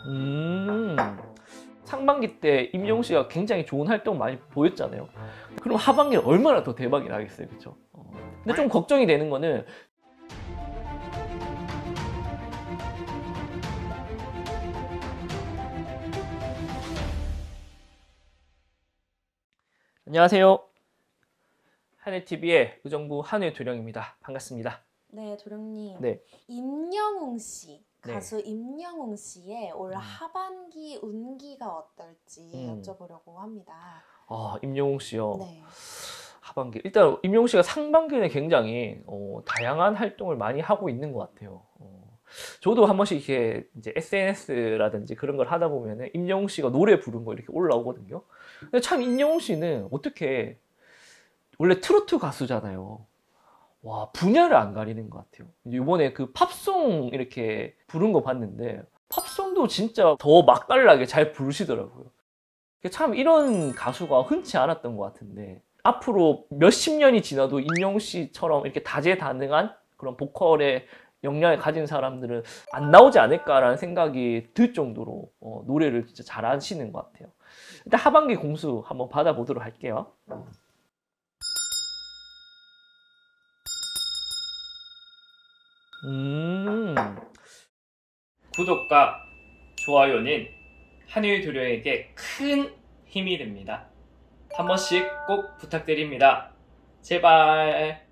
상반기 때 임영웅 씨가 굉장히 좋은 활동 많이 보였잖아요. 그럼 하반기는 얼마나 더 대박이 나겠어요, 그렇죠? 근데 좀 걱정이 되는 거는 안녕하세요. 한해TV의 의정부 한해도령입니다. 반갑습니다. 네, 도령님. 네. 임영웅 씨, 네. 가수 임영웅 씨의 올 하반기 운기가 어떨지 여쭤보려고 합니다. 임영웅 씨요. 네. 하반기. 일단 임영웅 씨가 상반기에 굉장히 다양한 활동을 많이 하고 있는 것 같아요. 저도 한 번씩 이렇게 이제 SNS라든지 그런 걸 하다 보면은 임영웅 씨가 노래 부른 거 이렇게 올라오거든요. 근데 참 임영웅 씨는 어떻게 원래 트로트 가수잖아요. 와, 분야를 안 가리는 것 같아요. 이번에 그 팝송 이렇게 부른 거 봤는데 팝송도 진짜 더 맛깔나게 잘 부르시더라고요. 참 이런 가수가 흔치 않았던 것 같은데 앞으로 몇십 년이 지나도 임영웅 씨처럼 이렇게 다재다능한 그런 보컬의 역량을 가진 사람들은 안 나오지 않을까라는 생각이 들 정도로 노래를 진짜 잘하시는 것 같아요. 일단 하반기 공수 한번 받아보도록 할게요. 구독과 좋아요는 한해도령에게 큰 힘이 됩니다. 한 번씩 꼭 부탁드립니다. 제발.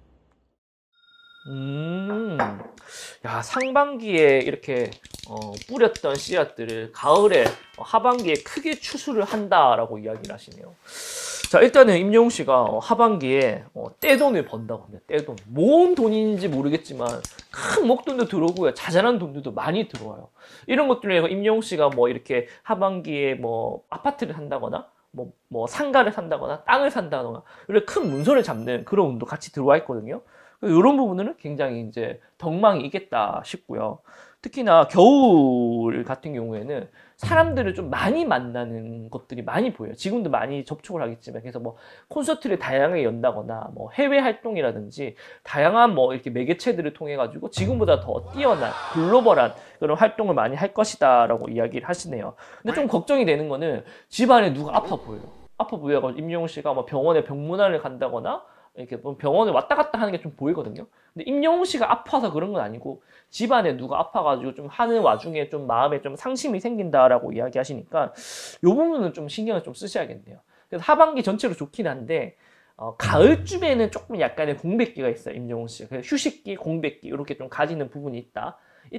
야, 상반기에 이렇게 뿌렸던 씨앗들을 가을에 하반기에 크게 추수를 한다라고 이야기를 하시네요. 자, 일단은 임영웅 씨가 하반기에 떼돈을 번다고 합니다. 떼돈. 뭔 돈인지 모르겠지만 큰 목돈도 들어오고요. 자잘한 돈들도 많이 들어와요. 이런 것들로 임영웅 씨가 뭐 이렇게 하반기에 뭐 아파트를 산다거나 뭐 상가를 산다거나 땅을 산다거나 이렇게 큰 문서를 잡는 그런 운도 같이 들어와 있거든요. 이런 부분은 굉장히 이제 덕망이 있겠다 싶고요. 특히나 겨울 같은 경우에는 사람들을 좀 많이 만나는 것들이 많이 보여요. 지금도 많이 접촉을 하겠지만, 그래서 뭐 콘서트를 다양하게 연다거나 뭐 해외 활동이라든지 다양한 뭐 이렇게 매개체들을 통해 가지고 지금보다 더 뛰어난 글로벌한 그런 활동을 많이 할 것이다라고 이야기를 하시네요. 근데 좀 걱정이 되는 거는 집안에 누가 아파 보여요. 아파 보여가지고 임영웅 씨가 뭐 병원에 병문안을 간다거나 이렇게 병원에 왔다 갔다 하는 게 좀 보이거든요. 근데 임영웅 씨가 아파서 그런 건 아니고 집안에 누가 아파가지고 좀 하는 와중에 좀 마음에 좀 상심이 생긴다라고 이야기하시니까 이 부분은 좀 신경을 좀 쓰셔야겠네요. 그래서 하반기 전체로 좋긴 한데 가을쯤에는 조금 약간의 공백기가 있어요. 임영웅 씨가. 그래서 휴식기, 공백기 이렇게 좀 가지는 부분이 있다.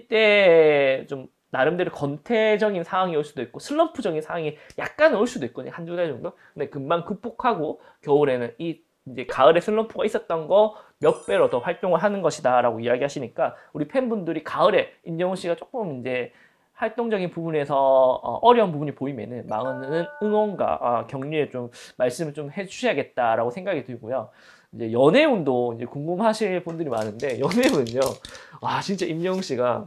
이때 좀 나름대로 건태적인 상황이 올 수도 있고 슬럼프적인 상황이 약간 올 수도 있거든요. 한두 달 정도. 근데 금방 극복하고 겨울에는 이제 가을에 슬럼프가 있었던 거 몇 배로 더 활동을 하는 것이다 라고 이야기하시니까 우리 팬분들이 가을에 임영웅 씨가 조금 이제 활동적인 부분에서 어려운 부분이 보이면은 많은 응원과 격려에 좀 말씀을 좀 해주셔야겠다라고 생각이 들고요. 이제 연애운도 이제 궁금하실 분들이 많은데 연애운은요, 와 진짜 임영웅 씨가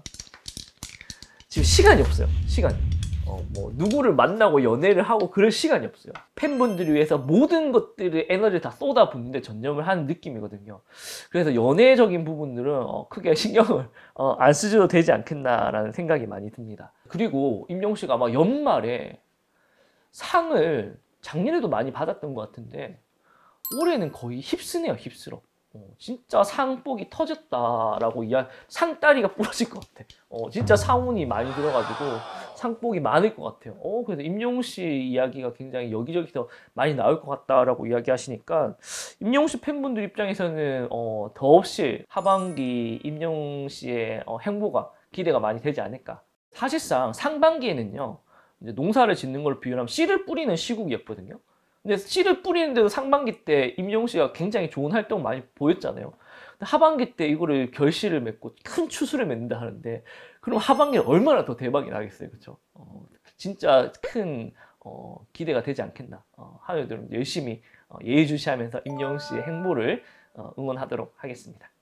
지금 시간이 없어요. 시간이. 뭐 누구를 만나고 연애를 하고 그럴 시간이 없어요. 팬분들을 위해서 모든 것들을 에너지를 다 쏟아붓는데 전념을 하는 느낌이거든요. 그래서 연애적인 부분들은 크게 신경을 안 쓰셔도 되지 않겠나라는 생각이 많이 듭니다. 그리고 임영웅 씨가 아마 연말에 상을 작년에도 많이 받았던 것 같은데 올해는 거의 휩쓰네요. 휩쓸어. 진짜 상복이 터졌다라고 상다리가 부러질 것 같아. 진짜 상운이 많이 들어가지고 상복이 많을 것 같아요. 그래서 임영웅 씨 이야기가 굉장히 여기저기서 많이 나올 것 같다라고 이야기하시니까 임영웅 씨 팬분들 입장에서는 더없이 하반기 임영웅 씨의 행보가 기대가 많이 되지 않을까. 사실상 상반기에는요, 이제 농사를 짓는 걸 비유하면 씨를 뿌리는 시국이었거든요. 근데 씨를 뿌리는데도 상반기 때 임영웅 씨가 굉장히 좋은 활동 많이 보였잖아요. 근데 하반기 때 이거를 결실을 맺고 큰 추수를 맺는다 하는데 그럼 하반기는 얼마나 더 대박이 나겠어요, 그렇죠? 진짜 큰 기대가 되지 않겠나. 하여튼 열심히 예의주시하면서 임영웅 씨의 행보를 응원하도록 하겠습니다.